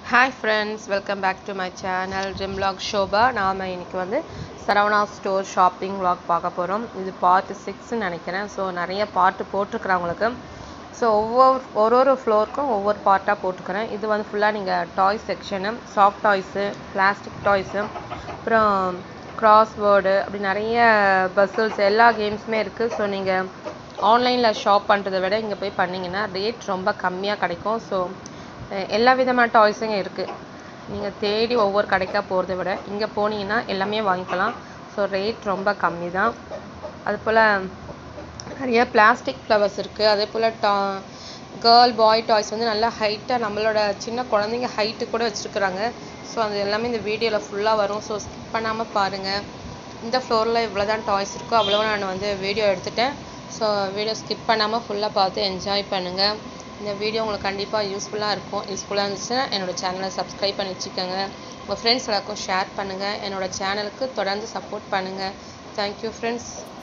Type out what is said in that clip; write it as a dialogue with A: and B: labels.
A: Hi friends, welcome back to my channel Gym Vlog Shoba. நாம இன்னைக்கு வந்து Saravana store shopping vlog பார்க்க போறோம். இது பார்ட் 6 ன்னு நினைக்கிறேன். சோ நிறைய பார்ட் போட்டுக்கறேன் உங்களுக்கு. சோ ஒரு ஃப்ளோர்க்கும் ஒவ்வொரு பார்ட்டா போட்டுக்கறேன். இது வந்து ஃபுல்லா நீங்க toy section, soft toys, plastic toys, அப்புறம் கிராஸ்வேர்ட் அப்படி நிறைய பசில்ஸ் எல்லா கேம்ஸ்மே இருக்கு. சோ நீங்க ஆன்லைன்ல ஷாப் பண்றதை விட இங்க போய் பண்ணீங்கன்னா ரேட் ரொம்ப கம்மியா கிடைக்கும். சோ எல்லா விதமான டாய்ஸுங்க இருக்குது. நீங்கள் தேடி ஒவ்வொரு கடைக்காக போகிறத விட இங்கே போனீங்கன்னா எல்லாமே வாங்கிக்கலாம். ஸோ ரேட் ரொம்ப கம்மி தான். அதுபோல் நிறைய பிளாஸ்டிக் ஃப்ளவர்ஸ் இருக்குது. அதே போல் கேர்ள் பாய் டாய்ஸ் வந்து நல்லா ஹைட்டாக நம்மளோட சின்ன குழந்தைங்க ஹைட்டு கூட வச்சுருக்குறாங்க. ஸோ அது எல்லாமே இந்த வீடியோவில் ஃபுல்லாக வரும். ஸோ ஸ்கிப் பண்ணாமல் பாருங்கள். இந்த ஃப்ளோரில் இவ்வளோ தான் டாய்ஸ் இருக்கோ அவ்வளோ நான் வந்து வீடியோ எடுத்துட்டேன். ஸோ வீடியோ ஸ்கிப் பண்ணாமல் ஃபுல்லாக பார்த்து என்ஜாய் பண்ணுங்கள். இந்த வீடியோ உங்களுக்கு கண்டிப்பாக யூஸ்ஃபுல்லாக இருக்கும். யூஸ்ஃபுல்லாக இருந்துச்சுன்னா என்னோடய சேனலை சப்ஸ்கிரைப் பண்ணி வச்சுக்கோங்க. உங்கள் ஃப்ரெண்ட்ஸ் எல்லாருக்கும் ஷேர் பண்ணுங்கள். என்னோடய சேனலுக்கு தொடர்ந்து சப்போர்ட் பண்ணுங்கள். Thank you friends.